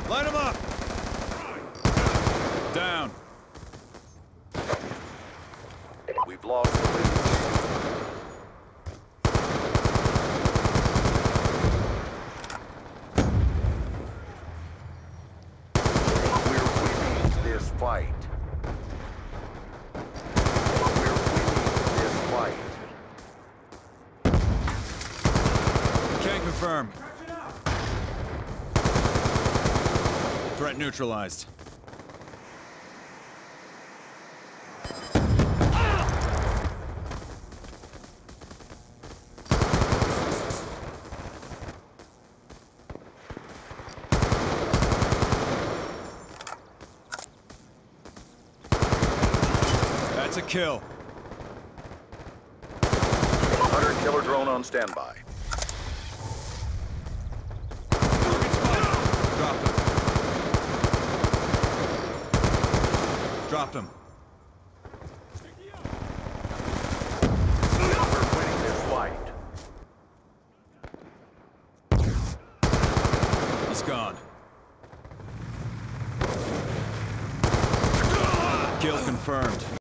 Line him up! Down. We've lost the lead. We're winning this fight. We're winning this fight. Can't confirm. Threat neutralized. That's a kill. Hunter killer drone on standby. Dropped him. Dropped him. We're winning this fight. He's gone. Kill confirmed.